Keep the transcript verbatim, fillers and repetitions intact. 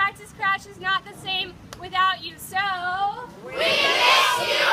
Practice Crash is not the same without you, so... We miss you!